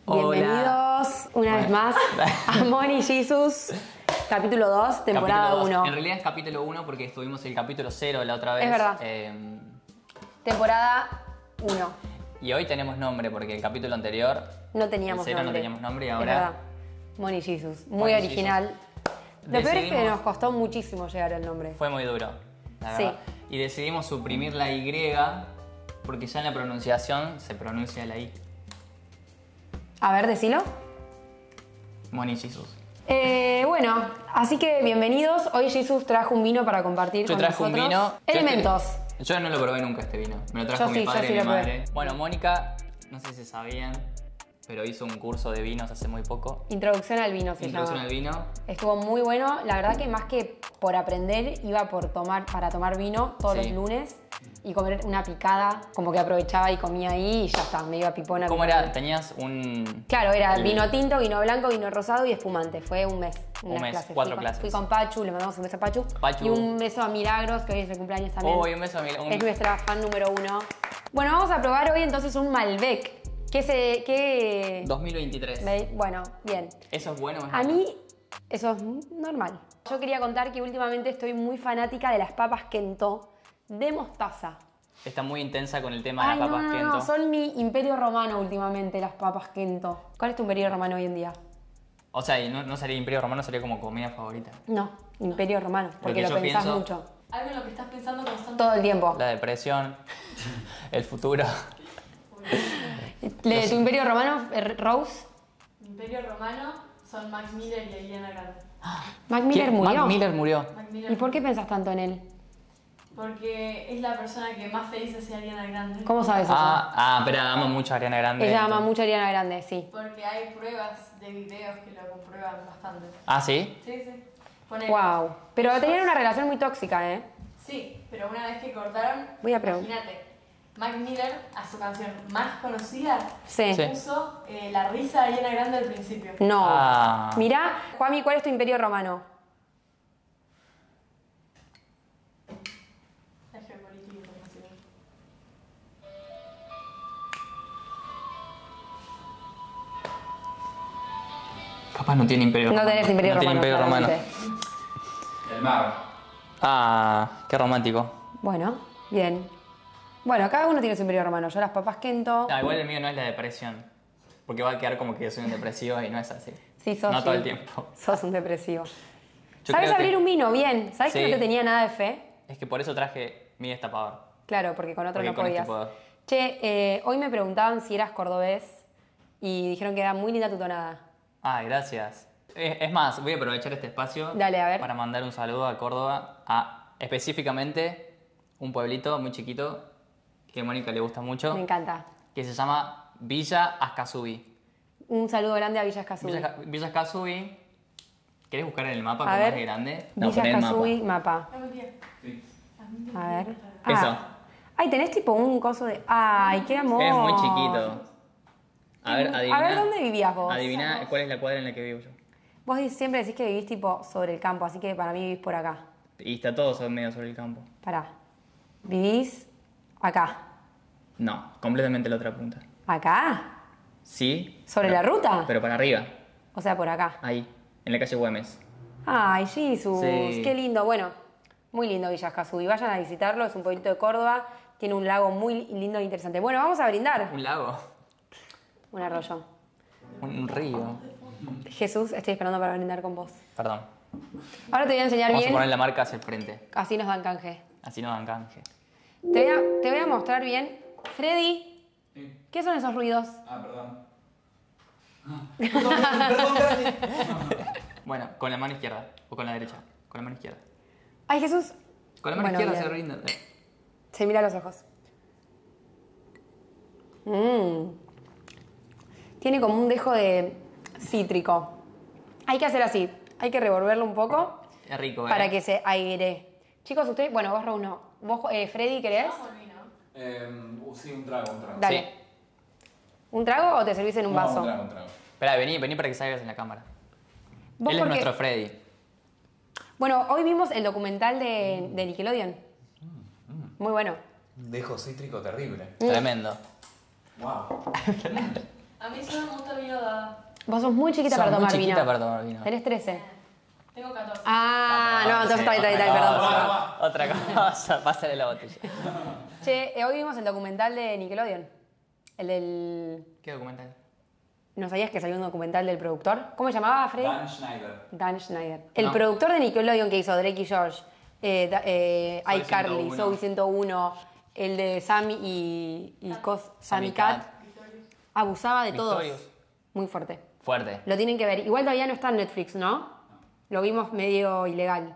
Bienvenidos una vez más a Moni Jesus, capítulo 2, temporada 1. En realidad es capítulo 1 porque estuvimos el capítulo 0 la otra vez. Es verdad. Temporada 1. Y hoy tenemos nombre porque el capítulo anterior, no teníamos el 0 nombre. no teníamos nombre y Es ahora... verdad. Moni Jesus, muy Moni original. Jesus. Lo peor es que nos costó muchísimo llegar al nombre. Fue muy duro, la Sí. verdad. Y decidimos suprimir la Y porque ya en la pronunciación se pronuncia la I. A ver, decilo. Moni Jesus. Bueno, así que bienvenidos. Hoy Jesus trajo un vino para compartir Yo con traje un nosotros. vino. Elementos. Yo no lo probé nunca este vino. Me lo trajo Yo mi sí, padre yo sí y mi lo probé. madre. Bueno, Mónica, no sé si sabían, pero hizo un curso de vinos hace muy poco. Introducción al vino se Introducción llama. al vino. Estuvo muy bueno. La verdad que más que por aprender, iba para tomar vino todos Sí. los lunes y comer una picada. Como que aprovechaba y comía ahí y ya está, me iba pipona. ¿Cómo pipona. era? Tenías un... Claro, era vino tinto, vino blanco, vino rosado y espumante. Fue un mes. unas mes, clases. 4 Fui con- clases. Fui con Pachu, le mandamos un beso a Pachu. Pachu. Y un beso a Milagros, que hoy es el cumpleaños también. Oh, y un beso a Mila. Es nuestra fan número 1. Bueno, vamos a probar hoy entonces un Malbec. ¿Qué? 2023. Bueno, bien. ¿Eso es bueno o es A malo? mí, eso es normal. Yo quería contar que últimamente estoy muy fanática de las papas Kento de mostaza. Está muy intensa con el tema de Ay, las papas no, Kento. son mi imperio romano últimamente las papas Kento. ¿Cuál es tu imperio romano hoy en día? O sea, y no sería Imperio Romano, sería como comida favorita. No, imperio romano, porque que lo yo pensás pienso- mucho. Algo en lo que estás pensando constantemente. Todo el tiempo. La depresión, el futuro. ¿Tu imperio romano, Rose? Imperio Romano son Mac Miller y Ariana Grande. Mac Miller ¿Quién? murió. Mac Miller murió. Mac Miller ¿Y por qué pensás tanto en él? Porque es la persona que más feliz hace a Ariana Grande. ¿Cómo sabes eso? Pero ama mucho a Ariana Grande. Ella ama mucho a Ariana Grande, sí. Porque hay pruebas de videos que lo comprueban bastante. ¿Ah, sí? Sí, sí. Ponele. Wow. Pero tenían una relación muy tóxica, ¿eh? Sí, pero una vez que cortaron, Voy a preguntar. imagínate, Mac Miller a su canción más conocida Sí. Sí. puso la risa de Ariana Grande al principio. No. Ah. Mirá, Juanmi, ¿cuál es tu imperio romano? La geopolítica internacional. Capaz no tiene Imperio No Romano. tenés imperio no romano. tiene Imperio Romano. claramente. El mar. Ah, qué romántico. Bueno, bien. Bueno, cada uno tiene su imperio romano. Yo las papas Kento. No, igual el mío no es la depresión. Porque va a quedar como que yo soy un depresivo y no es así. Sí, sos. No todo sí. el tiempo. Sos un depresivo. Yo ¿Sabes creo que- abrir un vino? Bien. ¿Sabes que Sí. no te tenía nada de fe? Es que por eso traje mi destapador. Claro, porque con otro Porque no con este podías. puedo. Che, hoy me preguntaban si eras cordobés y dijeron que era muy linda tu tonada. Ah, gracias. Es más, voy a aprovechar este espacio Dale, a ver. para mandar un saludo a Córdoba, a específicamente un pueblito muy chiquito que a Mónica le gusta mucho, Me encanta. que se llama Villa Ascasubi. Un saludo grande a Villa Escazú. Villa Ascasubi, ¿querés buscar en el mapa A cómo ver. es de grande? Villa poné el mapa. Escazú, mapa. No, mentira. Sí. A ver. Eso. Ay, tenés tipo un coso de. Ay, qué amor. Es muy chiquito. A ver, adivina. A ver, ¿dónde vivías vos? Adivina cuál es la cuadra en la que vivo yo. Vos siempre decís que vivís tipo sobre el campo, así que para mí vivís por acá. Y está todo medio sobre el campo. Pará. Vivís acá. No, completamente la otra punta. ¿Acá? Sí. ¿Sobre pero- la ruta? Pero para arriba, O sea, por acá. ahí, en la calle Güemes. Ay, Jesus, Sí. qué lindo. Bueno, muy lindo Villa Escazú. Y vayan a visitarlo, es un pueblito de Córdoba. Tiene un lago muy lindo e interesante. Bueno, vamos a brindar. Un lago, Un arroyo. un río. Jesús, estoy esperando para brindar con vos. Perdón. Ahora te voy a enseñar Vamos a bien. poner la marca hacia el frente. Así nos dan canje. Así no dan canje. Te voy a mostrar bien. Freddy, Sí. ¿qué son esos ruidos? Ah, perdón. Perdón, Dani. Bueno, con la mano izquierda. O con la derecha. Con la mano izquierda. Ay, Jesús. Con la mano Bueno, izquierda bien. se rinda. Se mira los ojos. Tiene como un dejo de cítrico. Hay que hacer así. Hay que revolverlo un poco Es rico, ¿eh? para que se aire. Chicos, ustedes, bueno, vos Raúl no. Vos, Freddy, ¿querés? Vamos al vino. Sí, un trago, un trago. Dale. Sí. ¿Un trago o te servís en un No, vaso? un trago, un trago. Espera, vení para que salgas en la cámara. Vos Él es porque- nuestro Freddy. Bueno, hoy vimos el documental de Nickelodeon. Muy bueno. Un dejo cítrico terrible. Tremendo. Wow. A mí solo me gusta el vino dada. Vos sos muy chiquita Sos para muy tomar chiquita vino. para tomar vino. Tenés 13. Tengo 14. Ah, no, entonces está bien, perdón. Otra cosa, pásale la botella. Che, hoy vimos el documental de Nickelodeon. El del... ¿Qué documental? ¿No sabías que salió un documental del productor? ¿Cómo se llamaba, Freddy? Dan Schneider. Dan Schneider. El No. productor de Nickelodeon que hizo Drake y George, iCarly, 101. Zoey 101, el de Sammy y Sammy Cat, abusaba de todos. Victorious. Muy fuerte. Fuerte. Lo tienen que ver. Igual todavía no está en Netflix, ¿no? Lo vimos medio ilegal.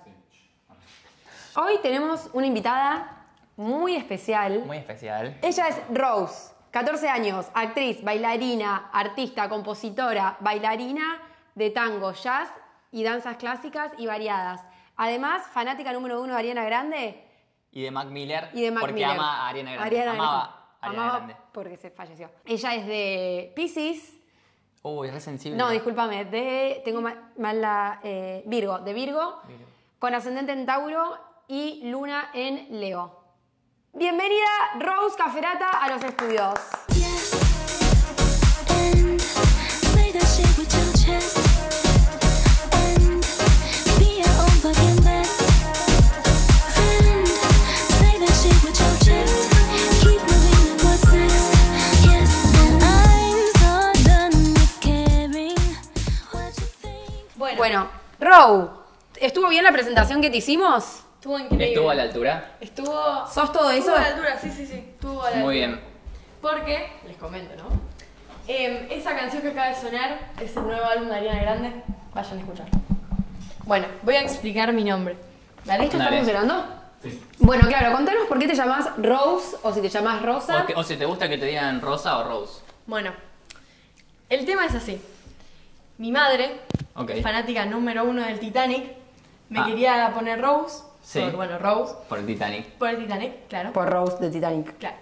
Hoy tenemos una invitada muy especial. Muy especial. Ella es Rose, 14 años, actriz, bailarina, artista, compositora, bailarina de tango, jazz y danzas clásicas y variadas. Además, fanática número 1 de Ariana Grande Y de Mac Miller. y de Mac porque Miller. ama a Ariana Grande. Amaba a Ariana Amaba Grande. porque se falleció. Ella es de Piscis. Uy, es re sensible. No, discúlpame, tengo mal la... Virgo, de Virgo, con ascendente en Tauro y luna en Leo. Bienvenida, Rose Caferata, a los estudios. Yes, and say that shit with your chest, and be your own fucking best friend. Say that shit with your chest, keep moving with what's next. Yes, and I'm so done with caring what you think. Bueno, Rose, ¿estuvo bien la presentación que te hicimos? Estuvo increíble. ¿Estuvo a la altura? Estuvo... ¿Sos todo eso? Estuvo a la altura, sí. Estuvo a la Muy altura. bien. Porque, les comento, ¿no? Esa canción que acaba de sonar es el nuevo álbum de Ariana Grande. Vayan a escuchar. Bueno, voy a explicar mi nombre. ¿Vale? ¿Esto está Dale. funcionando? Bueno, claro, contanos por qué te llamás Rose o si te llamás Rosa. O si te gusta que te digan Rosa o Rose. Bueno, el tema es así. Mi madre, Ok. fanática número 1 del Titanic, me Ah. quería poner Rose. Sí. Bueno, Rose. Por el Titanic. Por el Titanic, claro. Por Rose de Titanic. Claro.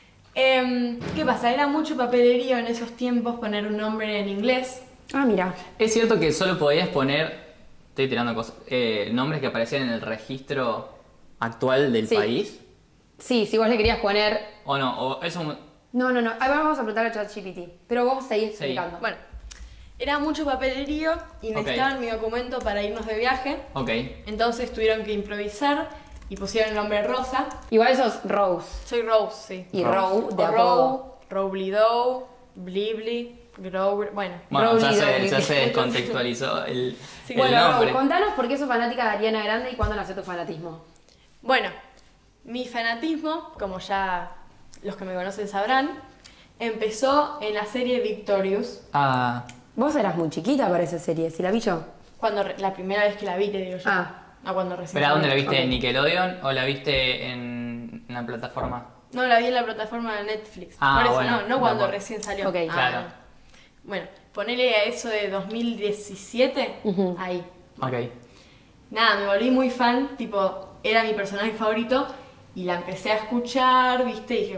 ¿Qué pasa? Era mucho papelerío en esos tiempos poner un nombre en inglés. Ah, mira. Es cierto que solo podías poner, estoy tirando cosas, nombres que aparecían en el registro actual del Sí. país. Sí, si vos le querías poner... O no, o es un... No. Ahí vamos a preguntar a ChatGPT. Pero vos seguís explicando. Bueno, era mucho papelerío y necesitaban mi documento para irnos de viaje. Ok. Entonces tuvieron que improvisar y pusieron el nombre Rosa. Igual sos Rose. Soy Rose, sí. Y Row de O apodo. Roblidow, Blibli, Grover, bueno. Bueno, Rowley, ya Rowley. se descontextualizó el, Sí. el Bueno, nombre. Rose, contanos por qué sos fanática de Ariana Grande y cuándo nació tu fanatismo. Bueno, mi fanatismo, como ya los que me conocen sabrán, empezó en la serie Victorious. Ah, Vos eras muy chiquita para esa serie, ¿sí la vi yo? Cuando la primera vez que la vi, te digo yo. Ah. A cuando recién. ¿pero a dónde la salió. viste? ¿En Ok. Nickelodeon o la viste en una plataforma? No, la vi en la plataforma de Netflix. Ah, Por eso bueno, no cuando de acuerdo. recién salió. Ok. Claro. Bueno, ponele a eso de 2017, ahí. Ok. Nada, me volví muy fan, tipo, era mi personaje favorito y la empecé a escuchar, viste, y dije,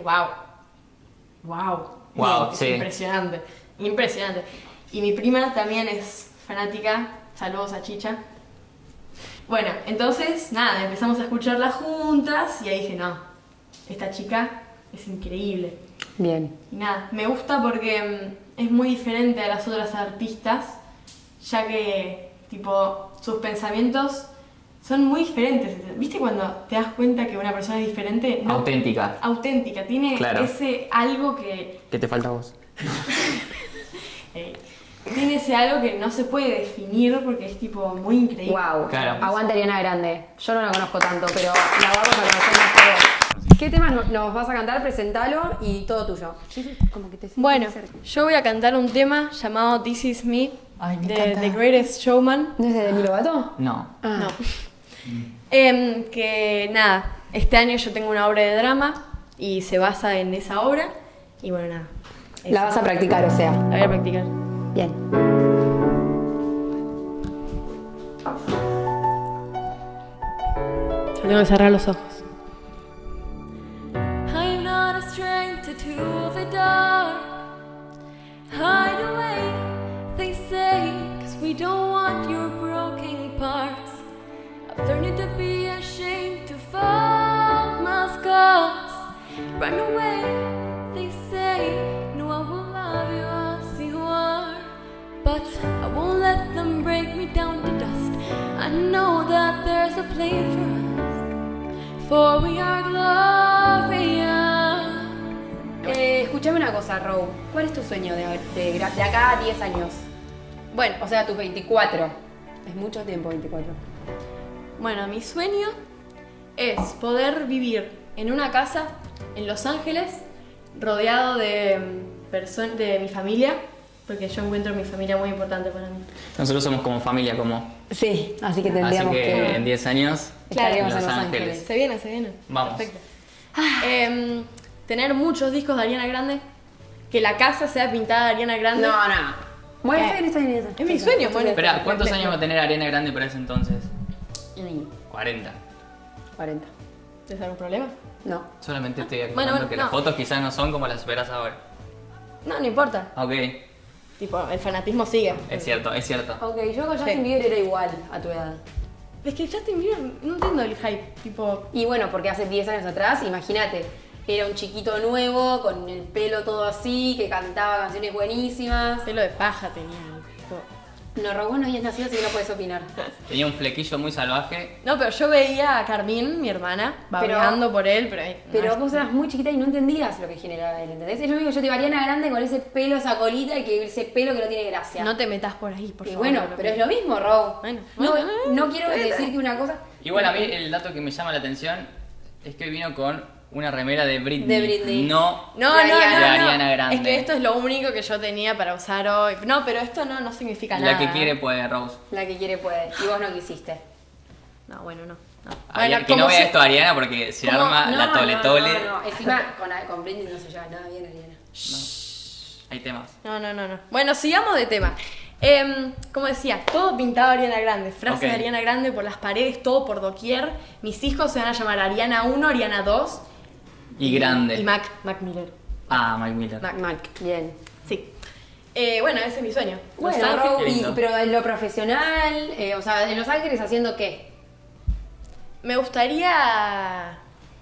wow, Wow, es sí. impresionante, impresionante. Y mi prima también es fanática, saludos a Chicha. Bueno, entonces, nada, empezamos a escucharla juntas y ahí dije, no, esta chica es increíble. Bien. Y nada, me gusta porque es muy diferente a las otras artistas, ya que, tipo, sus pensamientos son muy diferentes. ¿Viste cuando te das cuenta que una persona es diferente? No, Auténtica. auténtica, tiene Claro. ese algo que... ¿Qué te falta a vos? tiene ese algo que no se puede definir porque es, tipo, muy increíble. Wow. Claro. Aguante Ariana Grande. Yo no la conozco tanto, pero la vamos a conocer más por vos. ¿Qué temas nos vas a cantar? Presentalo y todo tuyo. Como que te Bueno, cerca. yo voy a cantar un tema llamado This Is Me, Ay, me de encanta. The Greatest Showman. ¿No es de Demi Lovato? No. Ah. No. Que nada, este año yo tengo una obra de drama y se basa en esa obra. Y bueno, nada. La eso. vas a practicar, o sea. La voy a practicar. Bien. Yo tengo que cerrar los ojos. I'm not a stranger to the dark. Hide away, they say, 'cause we don't want your broken parts. I've learned to be ashamed to fall my scars. Run away, they say, no, I will love you as a plan for us, for we are glorious. Escuchame una cosa, Ro. ¿Cuál es tu sueño de acá a 10 años? Bueno, O sea, tus 24. Es mucho tiempo, 24. bueno, mi sueño es poder vivir en una casa en Los Ángeles, rodeado de de mi familia, porque yo encuentro mi familia muy importante para mí. Nosotros somos como familia, como. Sí, así que Así tendríamos que en 10 años. estaríamos Los en Los Ángeles. Ángeles. Se viene, se viene. Vamos. Perfecto. Tener muchos discos de Ariana Grande, que la casa sea pintada de Ariana Grande. No, no. Bueno, está bien, está bien. Es mi sueño, bueno. Espera, ¿cuántos años va a tener Ariana Grande para ese entonces? 40. 40. ¿Tienes algún problema? No. Solamente estoy aclarando Bueno, que no. las fotos quizás no son como las esperas ahora. No, no importa. Ok, Tipo, el fanatismo sigue. es cierto, es cierto. Ok, yo con Justin Bieber era igual a tu edad. Es que Justin Bieber, no entiendo el hype. Tipo, Y bueno, porque hace 10 años atrás, imagínate, era un chiquito nuevo, con el pelo todo así, que cantaba canciones buenísimas. pelo de paja tenía. Tipo. No, Raúl, no habías nacido, así que no puedes opinar. Tenía un flequillo muy salvaje. No, pero yo veía a Carmín, mi hermana, babeando por él, pero... Pero no, vos eras muy chiquita y no entendías lo que generaba él, ¿entendés? Es lo único que yo te digo, Ariana Grande con ese pelo, esa colita y que ese pelo que no tiene gracia. no te metas por ahí, por y favor. bueno, pero es lo mismo, Raúl. Bueno, no, bueno, no quiero decir que una cosa... Igual a mí el dato que me llama la atención es que hoy vino con una remera de Britney. De Britney. No. No, de no, Ariana. no, De no. Ariana Grande. Es que esto es lo único que yo tenía para usar hoy. No, pero esto no significa nada. La que quiere puede, Rose. La que quiere puede. Y vos no quisiste. No, bueno, no. Ariana- que no vea esto Ariana porque se ¿Cómo? arma la tole tole. No. Encima con Britney no se lleva nada bien, Ariana. Hay temas. No. Bueno, sigamos de tema. Como decía, todo pintado Ariana Grande. Frases Ok. de Ariana Grande por las paredes, todo por doquier. Mis hijos se van a llamar Ariana 1, Ariana 2. Y grande. Y Mac Miller. Ah, Mike Miller. Mac, bien. Sí. Bueno, ese es mi sueño. Los Bueno, Ángeles. Raúl, Qué lindo. pero en lo profesional, o sea, en Los Ángeles haciendo qué? Me gustaría...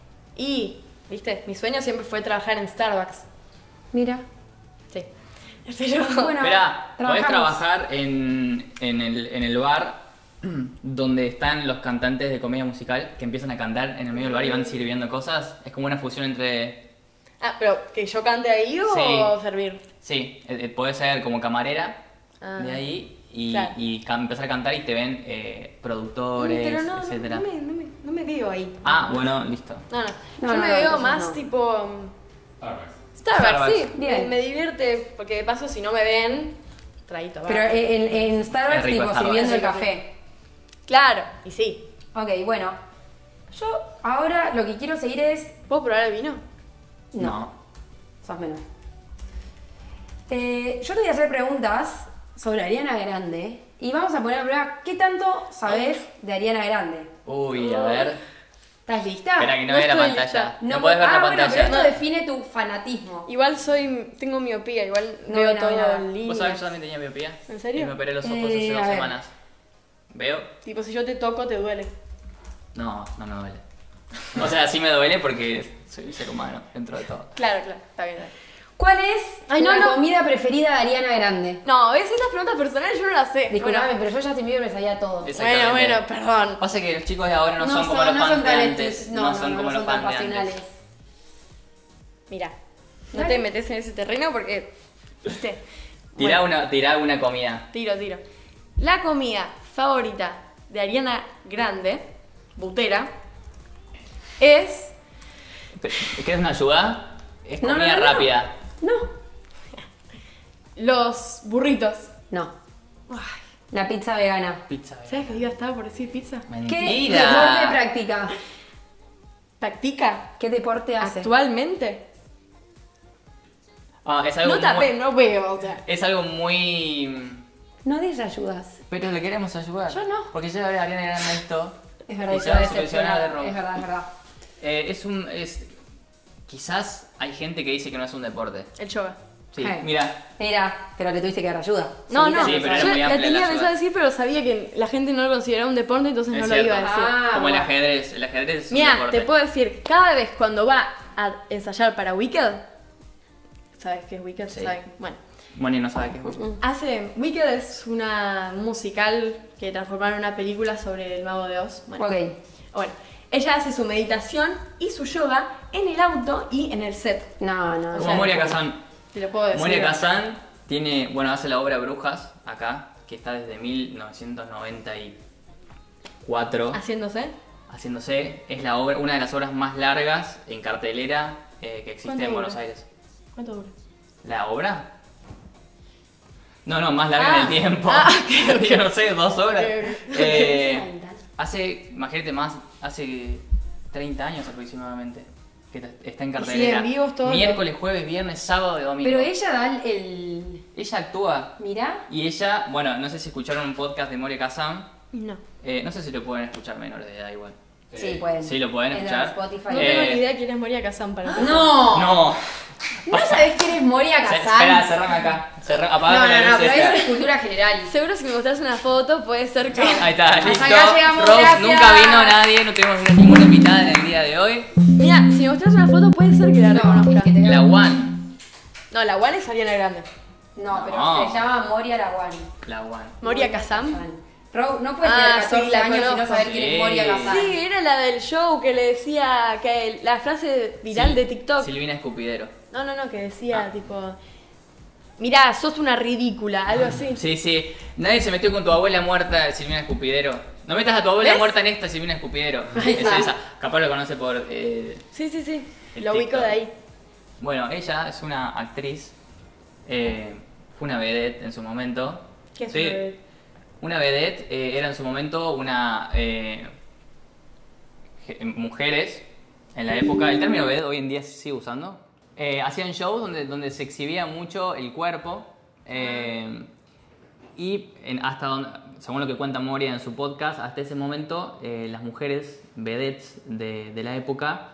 ¿viste? Mi sueño siempre fue trabajar en Starbucks. Mira. Sí. Pero... Bueno, Espera, podés trabajamos. trabajar en el bar donde están los cantantes de comedia musical que empiezan a cantar en el medio del bar y van sirviendo cosas. Es como una fusión entre. Ah, pero ¿que yo cante ahí o Sí. servir? Sí, podés ser como camarera Ah, de ahí y, claro. empezar a cantar y te ven productores, Pero no, etcétera. no me veo ahí. Ah, bueno, listo. No. No, Yo no, me no, veo entonces más no. tipo... Starbucks, Starbucks. sí. Bien. Me divierte, porque de paso si no me ven, traguito abajo. Pero en Starbucks, Es rico tipo, Starbucks. sirviendo el Sí, café. Claro, y sí. Ok, bueno. Yo ahora lo que quiero seguir es... ¿Puedo probar el vino? No. Sos menor. Yo te voy a hacer preguntas sobre Ariana Grande y vamos a poner a prueba qué tanto sabes de Ariana Grande. Uy, a ver. ¿Estás lista? Espera que no, No vea la estoy pantalla. lista. No, podés ver la bueno, pantalla. pero esto define tu fanatismo. Igual tengo miopía, igual No veo ve nada, todo nada. en línea. ¿Vos sabés que yo también tenía miopía? ¿En serio? Y me operé los ojos Eh, hace a 2 ver. semanas. ¿Veo? Tipo, si yo te toco, te duele. No, no me duele. O sea, sí me duele porque soy ser humano dentro de todo. Claro, está bien. ¿Cuál es Ay, no, la no. comida preferida de Ariana Grande? No, ¿ves? Estas preguntas personales yo no las sé. Disculpame, Bueno, pero yo ya Justin Bieber me sabía todo. Exactamente. perdón. Pasa que los chicos de ahora no son como los fans de antes. No son como los tan fans de pasionales. antes. Mira, no Dale. te metes en ese terreno porque, viste. Tirá Bueno, una comida. Tiro. La comida favorita de Ariana Grande, butera, es ¿Querés una ayuda? Es No, comida no. rápida. No. los burritos. No. Ay, La pizza vegana. Pizza. ¿sabes que yo estaba por decir pizza? ¿Qué Mentira. deporte practica? ¿Practica? ¿Qué deporte hace? ¿Actualmente? Ah, es algo No tapé, muy- no veo, o sea. Es algo muy. No des ayudas. Pero le queremos ayudar. Yo no. Porque ya Ariana Grande esto. Es verdad, y y se se va va a solucionar de robo. Es verdad, es verdad. Quizás hay gente que dice que no es un deporte. El yoga. Sí, Hey. mira. Mira, pero le tuviste que dar ayuda. No, Solita no, Sí, pero era yo muy la amplia la tenía ayuda. pensado decir, pero sabía que la gente no lo consideraba un deporte, entonces Es no cierto. lo iba a decir. Ah, Como el bueno. ajedrez. El ajedrez es un Mira, deporte. te puedo decir, cada vez cuando va a ensayar para Wicked, ¿Sabes qué es Wicked? Sí. ¿Sabes? Bueno. Moni no sabe qué es Wicked. Wicked es una musical que transformaron en una película sobre el Mago de Oz. Bueno, Ok. bueno, ella hace su meditación y su yoga en el auto y en el set. No, no. Como sea, Moria Kazan. Te lo puedo decir. Moria Kazan tiene, bueno, hace la obra Brujas acá, que está desde 1994 Haciéndose. haciéndose. Es la obra, una de las obras más largas en cartelera que existe ¿Cuánto en dura? Buenos Aires. ¿Cuánto dura? ¿La obra? No, más larga en el tiempo. ok. Yo no sé, 2 horas. Ok. Imagínate hace 30 años aproximadamente que está en Y cartelera. siguen vivos todos Miércoles, jueves, viernes, sábado y domingo. Pero ella da el... Ella actúa. Mirá. Y ella, bueno, no sé si escucharon un podcast de Moria Kazan. No. No sé si lo pueden escuchar menores de edad igual. Sí, pueden. Sí, lo pueden Es de escuchar. Spotify. No tengo ni idea quién es Moria Kazan para empezar. ¡No! No. ¿No sabés quién es Moria Espera, Kazan? cerrame acá. No, Apagame la no, luz pero esta. eso es cultura general. Seguro si me mostrás una foto puede ser que... Ahí está, listo. acá llegamos, Rose, gracias. nunca vino nadie, no tenemos ninguna invitada en el día de hoy. Mira, si me mostrás una foto puede ser que la No, reconozca. es que te- La One. No, la One es Ariana Grande. No, pero No. se llama Moria Lawani. La One. Moria Kazan. No puedes Ah, tener 14 sí, la años y no conozco. saber quién Sí. es Moria Kazan. Sí, era la del show que le decía que la frase viral de TikTok. Silvina Escupidero. No, que decía tipo, mirá, sos una ridícula, algo así. Sí. Nadie se metió con tu abuela muerta, Silvina Escupidero. No metas a tu abuela ¿Ves? muerta en esta, Silvina Escupidero. Ahí Es está. esa. Capaz lo conoce por... Sí. El Lo ubico TikTok. de ahí. Bueno, ella es una actriz. Fue una vedette en su momento. ¿Qué es Sí. una vedette? Una vedette era en su momento una... mujeres en la época... El término vedette hoy en día se sigue usando. Hacían shows donde se exhibía mucho el cuerpo. Y hasta donde, según lo que cuenta Moria en su podcast, hasta ese momento las mujeres vedettes de la época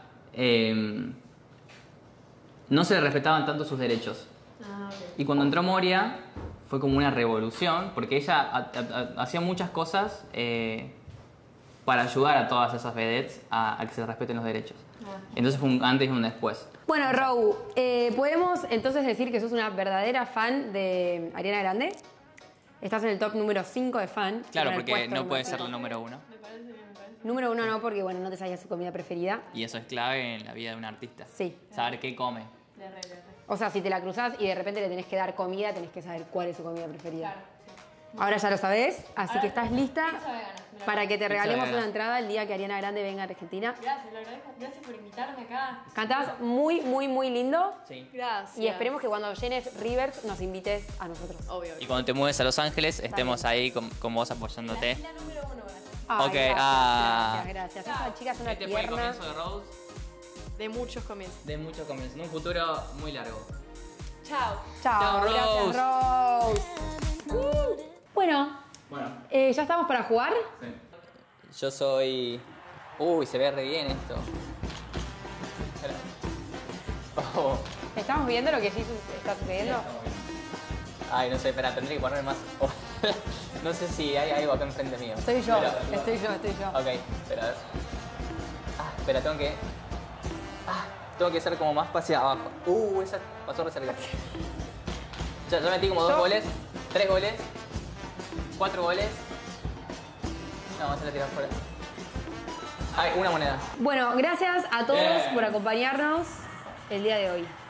no se respetaban tanto sus derechos. Ah, ok. Y cuando entró Moria fue como una revolución, porque ella hacía muchas cosas para ayudar a todas esas vedettes a que se respeten los derechos. Entonces fue un antes y un después. Bueno, Rou, ¿podemos entonces decir que sos una verdadera fan de Ariana Grande? Estás en el top número 5 de fan. Claro, en el porque puesto no número puede ser 5. la número 1. Número 1 no, porque bueno, no te sabías su comida preferida. Y eso es clave en la vida de un artista. Sí. Saber qué come. O sea, si te la cruzás y de repente le tenés que dar comida, tenés que saber cuál es su comida preferida. Ahora ya lo sabés, así que estás lista para que te Pizza regalemos vegana. una entrada el día que Ariana Grande venga a Argentina. Gracias, lo agradezco. Gracias por invitarme acá. Cantás muy, muy, muy lindo. Sí. Gracias. Y esperemos que cuando llenes Rivers nos invites a nosotros. Obvio. Y cuando te mueves a Los Ángeles, estemos ahí con vos apoyándote. La número 1, gracias. Ay, Ok, gracias. Esa chica es una Este fue el tierna. comienzo de Rose, De muchos comienzos. de mucho comienzo, en un futuro muy largo. Chao. Chao, Chao, gracias, Rose. Bueno, Bueno, ¿ya estamos para jugar? yo soy... Uy, se ve re bien esto. Espera. Oh. ¿Estamos viendo lo que Jesus está sucediendo? Ay, no sé, espera, tendré que poner más... Oh. No sé si hay algo acá enfrente mío. Estoy yo, Pero- estoy yo. Ok, espera, a ver. Espera, tengo que hacer como más hacia abajo. Esa pasó re cerca. Ya metí como 2 Yo- goles, 3 goles, 4 goles. No, vamos a tirar fuera. Ay, una moneda. Bueno, gracias a todos Bien. por acompañarnos el día de hoy.